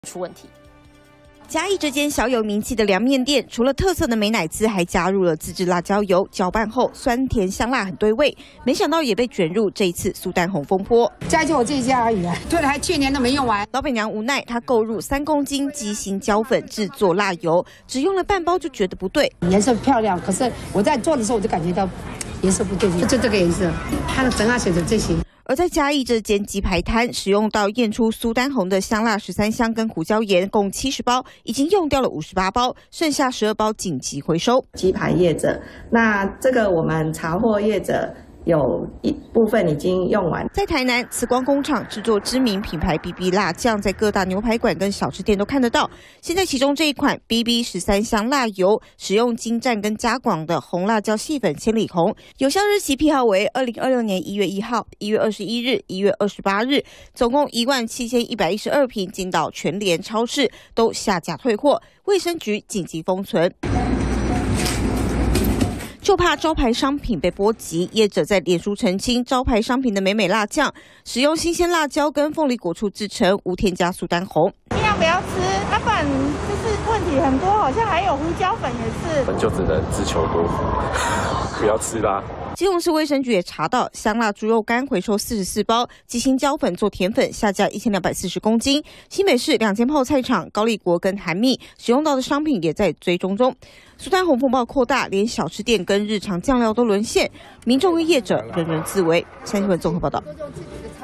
出问题。 嘉义这间小有名气的凉面店，除了特色的美乃滋，还加入了自制辣椒油，搅拌后酸甜香辣很对味。没想到也被卷入这一次苏丹红风波。 家就我这一家而已啊，对了，还去年都没用完。 老板娘无奈，她购入3公斤鸡心椒粉制作辣油，只用了半包就觉得不对。 颜色漂亮，可是我在做的时候我就感觉到颜色不对劲，就这个颜色，它的整下写的这些。 而在嘉义这间鸡排摊，使用到验出苏丹红的香辣13香跟胡椒盐共70包，已经用掉了58包，剩下12包紧急回收。 鸡排业者，那这个我们茶货业者有一部分已经用完。 在台南慈光工厂制作知名品牌 BB 辣酱，在各大牛排馆跟小吃店都看得到。现在其中这一款 BB 13香辣油，使用精湛跟加广的红辣椒细粉千里红，有效日期批号为2026年1月1号、1月21日、1月28日，总共17112瓶，进到全联超市都下架退货，卫生局紧急封存。就怕招牌商品被波及，业者在脸书澄清，招牌商品的美辣酱使用新鲜辣椒跟凤梨果醋制成，无添加苏丹红。 尽量不要吃，那不然就是问题很多，好像还有胡椒粉也是。 我们就只能自求多福，不要吃啦。 基隆市卫生局也查到，香辣猪肉干回收44包，鸡心椒粉做甜粉下架1240公斤。新北市2间泡菜厂高丽国跟韩蜜使用到的商品也在追踪中。苏丹红风暴扩大，连小吃店跟日常酱料都沦陷，民众跟业者人人自危。三新闻综合报道。